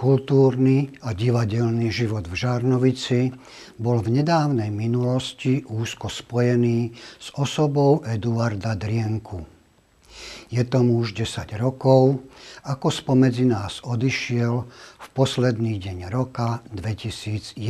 Kultúrny a divadelný život v Žarnovici bol v nedávnej minulosti úzko spojený s osobou Eduarda Drienku. Je tomu už 10 rokov, ako spomedzi nás odišiel v posledný deň roka 2011.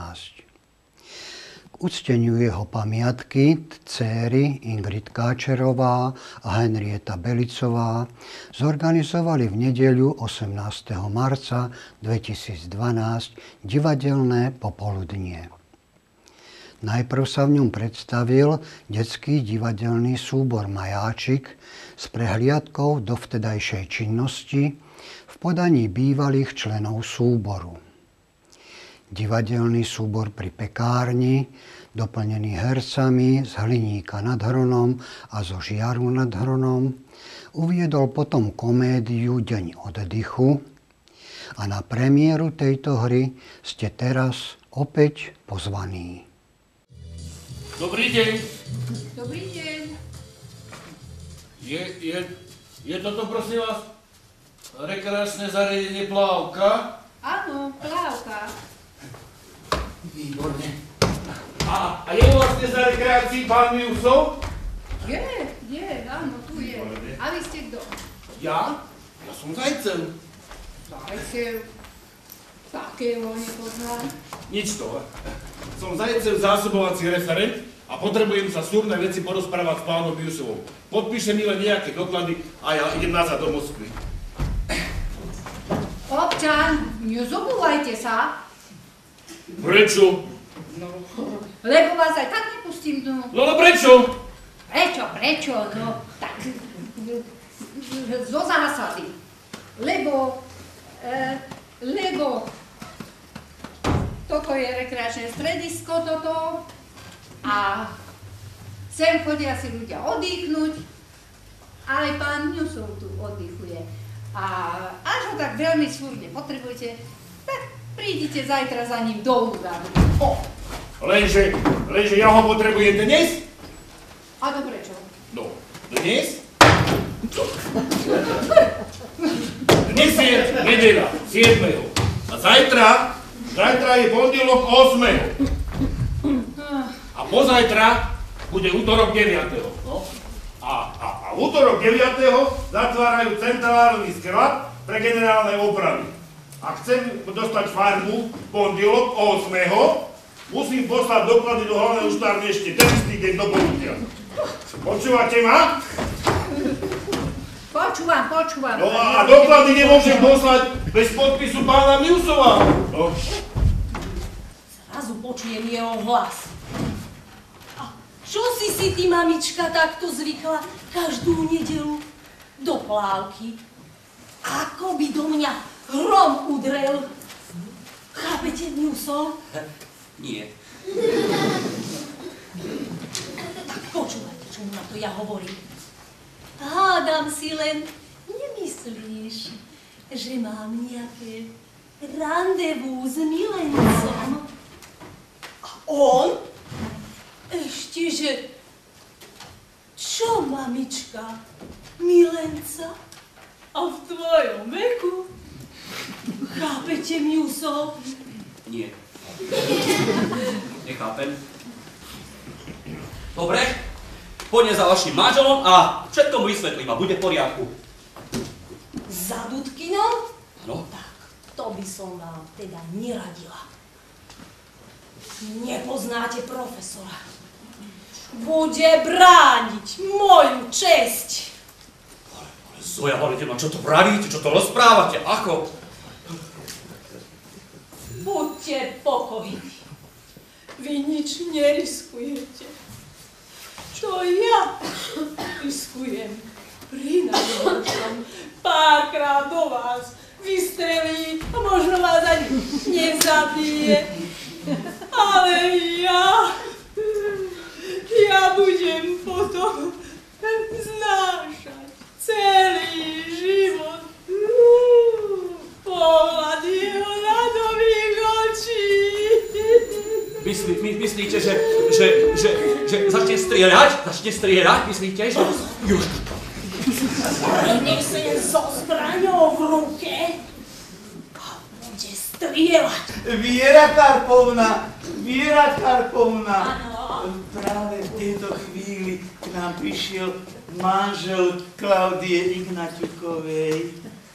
K ucteniu jeho pamiatky dcéry Ingrid Káčerová a Henrieta Belicová zorganizovali v nedeľu 18. marca 2012 divadelné popoludnie. Najprv sa v ňom predstavil detský divadelný súbor Majáčik s prehliadkou dovtedajšej činnosti v podaní bývalých členov súboru. Divadelný súbor Pri pekárni, doplnený hercami z Hliníka nad Hronom a zo Žiaru nad Hronom, uviedol potom komédiu Deň oddychu a na premiéru tejto hry ste teraz opäť pozvaní. Dobrý deň. Dobrý deň. Je toto, prosím vás, rekreačné zariadenie Plávka? Áno, Plávka. Výborne. A je vlastne za rekreácií pán Miusov? Je, áno, tu je. Výborne. A vy ste kto? Ja? Ja som Zajcev. Zajcev. Takého nepoznám. Nič to. Som Zajcev zásobovací referent a potrebujem sa súrne veci porozprávať s pánom Miusovom. Podpíše mi len nejaké doklady a ja idem nazad do Moskvy. Občan, nezobúvajte sa. Prečo? No, lebo vás aj tak nepustím dnu. No prečo? Prečo? No, tak zo zásady. Lebo toto je rekreačné stredisko, toto, a sem chodia si ľudia oddychnúť, aj pán Ňusov tu oddychuje. A až ho tak veľmi súrne potrebujete, tak prídite zajtra za ním do úradu. Lenže ja ho potrebujem dnes? A to prečo? No, dnes? Dnes je nedeľa, 7. A zajtra je pondelok 8. A pozajtra bude útorok 9. No? A útorok 9. zatvárajú centrálny sklad pre generálne opravy. A chcem dostať farbu pondelok 8. Musím poslať doklady do hlavného štárne ešte ten istý deň do poludnia. Počúvate ma? Počúvam. No a doklady nemôžem poslať bez podpisu pána Miusova. No. Zrazu počujem jeho hlas. A čo si ty, mamička, takto zvykla každú nedeľu do Plávky? Ako by do mňa hrom udrel. Chápete, Miusov? Nie. Tak počúvajte, čo mu na to ja hovorím. Hádam si len, nemyslíš, že mám nejaké randevú s milencom? A on? Ešteže, čo, mamička, milenca? A v tvojom veku? Chápete, Miusov? Nie. Nechápem. Dobre, poďme za vašim manželom a všetko mu vysvetlím a bude v poriadku. Za Dudkyňou? Áno. Tak, to by som vám teda neradila. Nepoznáte profesora. Bude brániť moju česť. Ale Zoja, hovorite ma, čo to pravíte, čo to rozprávate, ako? Buďte pokojní. Vy nič neriskujete. Čo ja riskujem? Pri najhoršom párkrát do vás vystrelí a možno vás ani nezabije. Ale ja budem potom znášať celý život. Pohľad jeho ľadových očí. Myslíte, že začne strieľať? Myslíte, že... Vyniesem so zbraňou v ruke a strieľať. Viera Karpovna, Áno. práve v tejto chvíli k nám prišiel manžel Klaudie Ignaťukovej.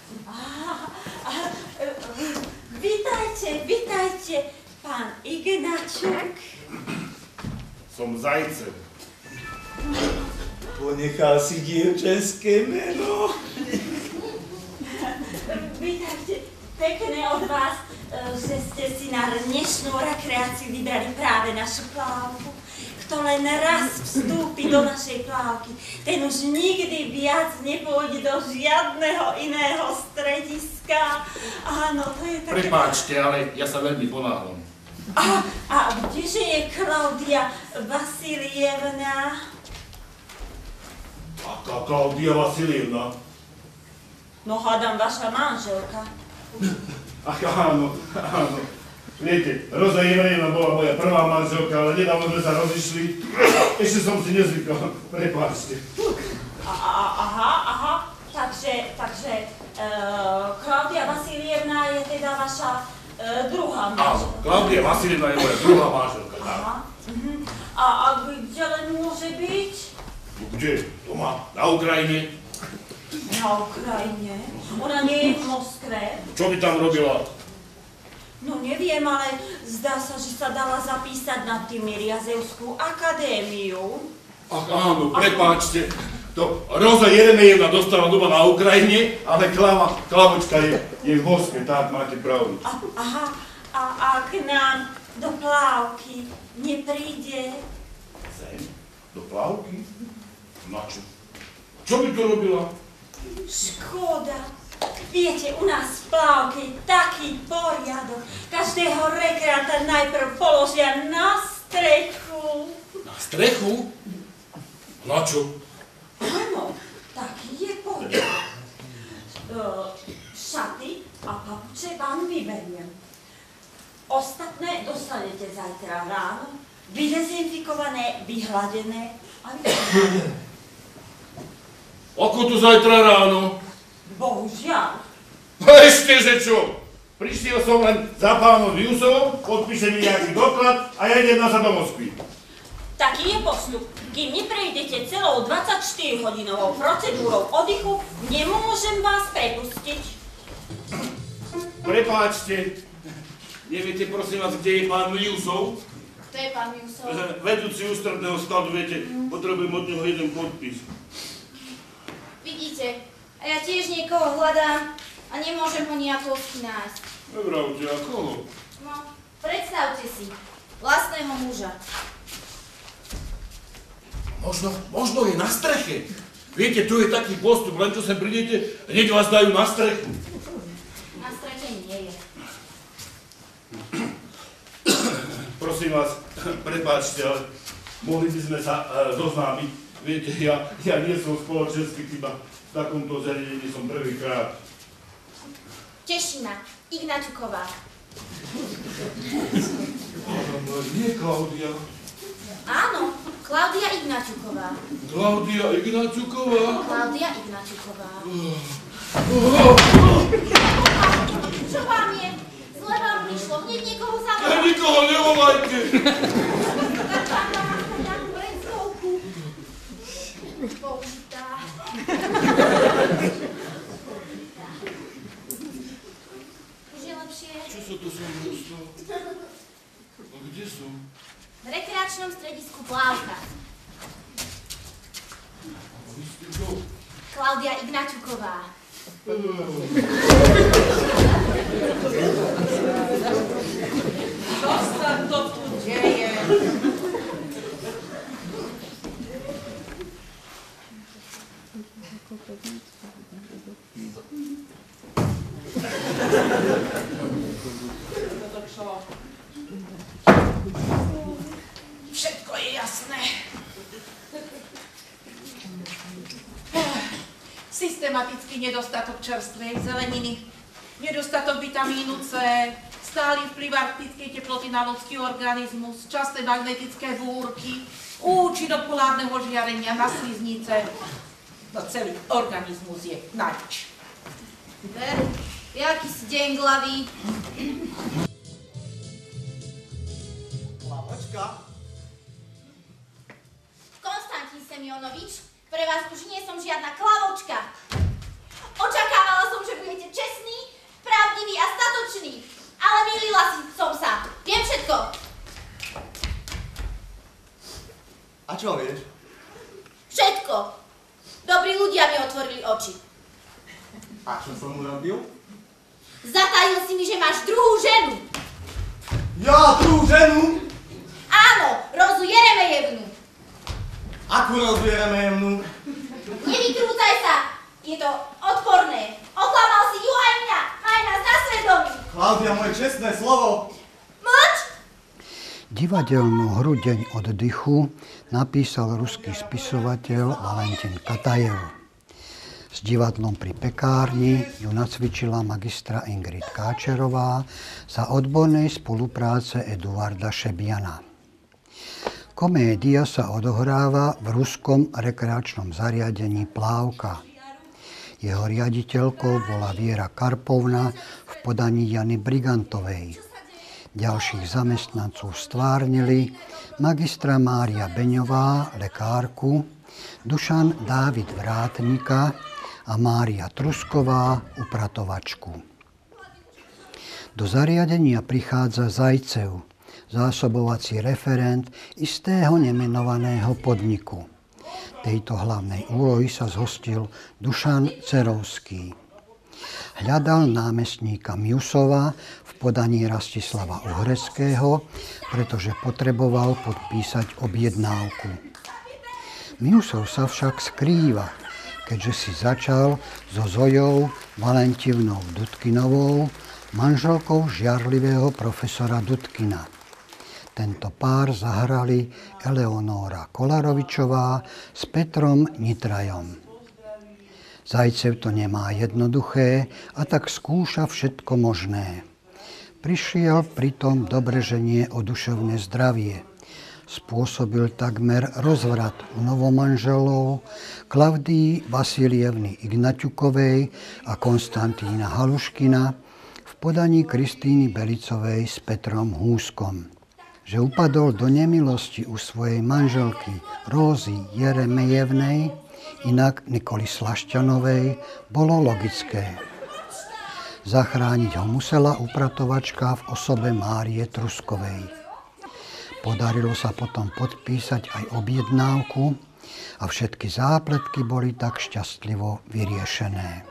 Vitajte, pán Ignaťuk. Som Zajce. Ponechal si dievčenské meno. Vítajte, pekné od vás, že ste si na dnešnú rekreáciu vybrali práve našu plávku. Kto len raz vstúpi do našej plávky, ten už nikdy viac nepôjde do žiadneho iného strediska. Áno, to je také... Prepáčte, ale ja sa veľmi ponáhľam. A kdeže je Klaudia Vasilievna? Aká Klaudia Vasilievna? No hádam vaša manželka. Ach, áno. Viete, Roza Jemejevna bola moja prvá manželka, ale nedávno sme sa rozišli. Ešte som si nezvykol. Prepáčte. Aha. Takže Klaudia Vasilievna je teda vaša druhá Áno, manželka. Klaudia Vasilievna je moja druhá manželka. Aha. A kde len môže byť? Kde? Doma, na Ukrajine. Na Ukrajine. Ona nie je v Moskve. Čo by tam robila? No neviem, ale zdá sa, že sa dala zapísať na Tymiriazevskú akadémiu. Ach áno, prepáčte. To Roza Jeremejevna dostala doma na Ukrajine, ale Klavočka je v Moskve, tak máte pravdu. A k nám do plávky nepríde? Sem? Do plávky? Na čo? Čo by to robila? Škoda. Viete, u nás v plávke je taký poriadok. Každého rekreanta najprv položia na strechu. Na strechu? Na čo? Áno, taký je poriadok. Šaty a papuče vám vyberiem. Ostatné dostanete zajtra ráno, vydezinfikované, vyhladené a vyhladené. Ako to zajtra ráno? Bohužiaľ. Ešte, že čo? Prišiel som len za pánom Viusovom, podpíše mi nejaký doklad a ja idem nazad do Moskvy. Taký je postup. Kým neprejdete celou 24-hodinovou procedúrou oddychu, nemôžem vás prepustiť. Prepáčte, neviete prosím vás, kde je pán Viusov? Kto je pán Viusov? Vedúci ústredného skladu, viete, potrebujem od neho jeden podpis. Vidíte, a ja tiež niekoho hľadám a nemôžem ho nejakovsky nájsť. Nevravte, a koho? No, predstavte si, vlastného muža. Možno je na streche. Viete, tu je taký postup, len čo sem prídete, hneď vás dajú na strechu. Na streche nie je. Prosím vás, prepáčte, ale mohli by sme sa zoznámiť. Viete, ja nie som spoločenský typ, v takomto zariadení som prvýkrát. Teší ma, Ignaťuková. Ale nie Klaudia. Áno, Klaudia Ignaťuková. Klaudia Ignaťuková? Klaudia Ignaťuková. Čo vám je? Zle vám prišlo, hneď niekoho zavolať. Ja nikoho nevolajte! Tak vám dám aspoň takú vrencovku. Použitá. Už je lepšie? Čo sa to som dostal? A kde sú? V rekreačnom stredisku Plávka. A vy ste kto? Klaudia Ignaťuková. Čo sa to tu deje? Všetko je jasné. Systematický nedostatok čerstvej zeleniny, nedostatok vitamínu C, stály vplyv arktickej teploty na ľudský organizmus, časté magnetické búrky, účinok polárneho žiarenia na sliznice. No celý organizmus je na nič. Veru, Jaký si denglavý. Lavočka. Konstantín Semionovič, pre vás už nie som žiadna klavočka. Očakávala som, že budete čestný, pravdivý a statočný, ale mýlila som sa. Viem všetko. A čo vieš? Všetko. Dobrí ľudia mi otvorili oči. A čo som urobil? Zatajil si mi, že máš druhú ženu. Ja druhú ženu? Áno, Rozu Jeremejevnu. Akú Rozu Jeremejevnu? Nevykrúcaj sa. Je to odporné. Oklamal si ju aj mňa. Maj nás na svedomí. Klaudia, moje čestné slovo. Mlč! Divadelnú hru Deň oddychu napísal ruský spisovateľ Valentin Katajev. S divadlom pri pekárni ju nacvičila magistra Ingrid Káčerová za odbornej spolupráce Eduarda Šebiana. Komédia sa odohráva v ruskom rekreačnom zariadení Plávka. Jeho riaditeľkou bola Viera Karpovna v podaní Jany Brigantovej. Ďalších zamestnancov stvárnili magistra Mária Beňová, lekárku, Dušan Dávid Vrátnika a Mária Trusková, upratovačku. Do zariadenia prichádza Zajcev, zásobovací referent istého nemenovaného podniku. Tejto hlavnej úlohy sa zhostil Dušan Cerovský. Hľadal námestníka Miusova v podaní Rastislava Uhreckého, pretože potreboval podpísať objednávku. Miusov sa však skrýva, keďže si začal so Zojou Valentivnou Dudkinovou, manželkou žiarlivého profesora Dudkina. Tento pár zahrali Eleonóra Kolarovičová s Petrom Nitrajom. Zajcev to nemá jednoduché a tak skúša všetko možné. Prišiel pritom dobreženie o duševné zdravie. Spôsobil takmer rozvrat u novomanželov Klaudii Vasilievny Ignaťukovej a Konstantína Haluškina v podaní Kristýny Belicovej s Petrom Húskom. Že upadol do nemilosti u svojej manželky Rózy Jeremejevnej, inak Nikoly Slašťanovej, bolo logické. Zachrániť ho musela upratovačka v osobe Márie Truskovej. Podarilo sa potom podpísať aj objednávku a všetky zápletky boli tak šťastlivo vyriešené.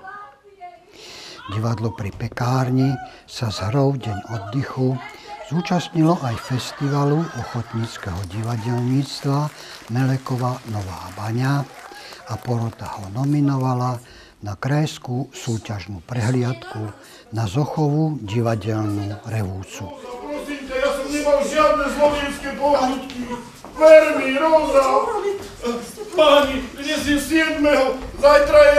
Divadlo pri pekárni sa s hrou Deň oddychu zúčastnilo aj festivalu ochotníckeho divadelníctva Melekova Nová Baňa a porota ho nominovala na krajskú súťažnú prehliadku na Zochovú divadelnú revúcu. Prosím ťa, ja som nemal žiadne slovenské pohľadky. Ver mi, Róza. Páni, dnes je 7. Zajtra je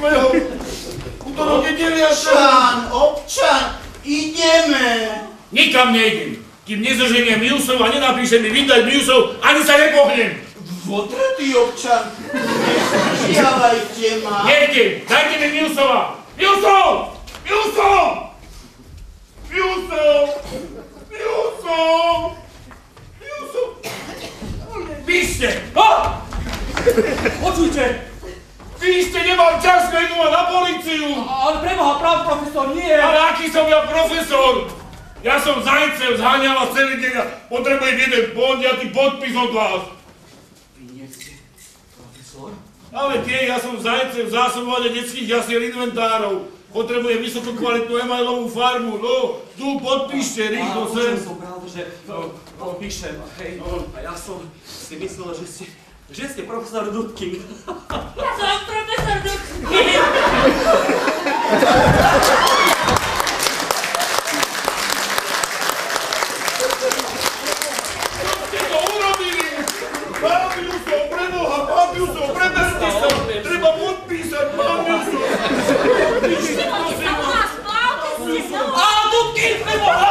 8. Utorok je 9. Občan, ideme. Nikam nejdem. Kým nezoženiem Miusov a nenapíšem mi vydať Miusov, ani sa nepohnem. Votretý občan, nežiavajte ma. Nejdem, dajte mi Miusova. Miusov! Miusov! Miusov! Miusov! Miusov! Píšte! Počujte! Píšte, nemám čas, idú ma na políciu! Ale preboha, práv profesor, nie! Ale aký som ja profesor? Ja som Zajcev, zháňal vás celý deň a potrebujem jeden pondiatý podpis od vás. Vy nie ste profesor? Ale tie, ja som Zajcev, zásobovanie detských jasiel inventárov. Potrebujem vysokú kvalitnú emailovú farbu. No, tu podpíšte, rýchlo sem. Áno, som pravda, že píšem, hej. A ja som si myslel, že ste profesor Dudkin. Ja som profesor Dudkin. Treba podpísať, pán Miusov! Á, Dudkin, preboha!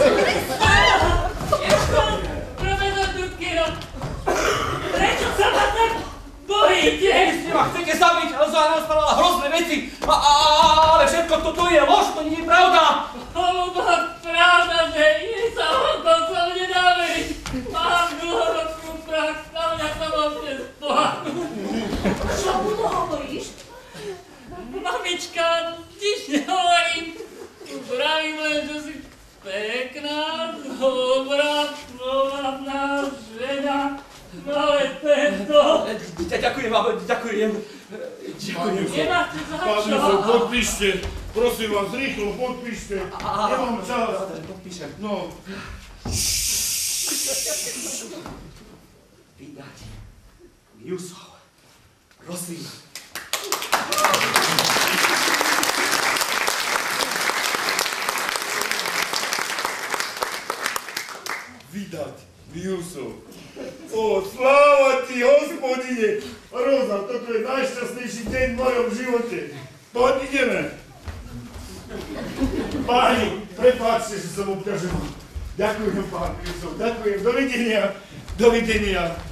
Profesor Dudkin, prečo sa ma tak bojíte? Vy ste ma chcete zabiť, ale nám spávala hrozné veci, ale všetko to je lož, to nie je pravda. Pravda, že jej sa dokonca nedá veriť. Mám dlhoročnú prax, na mňa sa môžete spoľahnúť. Čo mu to hovoríš? Mamička, nič nehovorím. Vravím len, že si pekná, dobrá, slovná žena. No ale tento... Ďakujem vám, ďakujem. Nemáte za Pán čo. Jusov, podpíšte. Prosím vás, rýchlo, podpíšte. Nemám čas. Podpíšem. No. Vydať. Jusov. Prosím. Vydať. Jusov. O, sláva ti, hospodine. Roza, toto je najšťastnejší deň v mojom živote. Poď, ideme. Páni, prepáčte, že som obťažoval. Ďakujem, pán Jusov, ďakujem. Dovidenia. Dovidenia.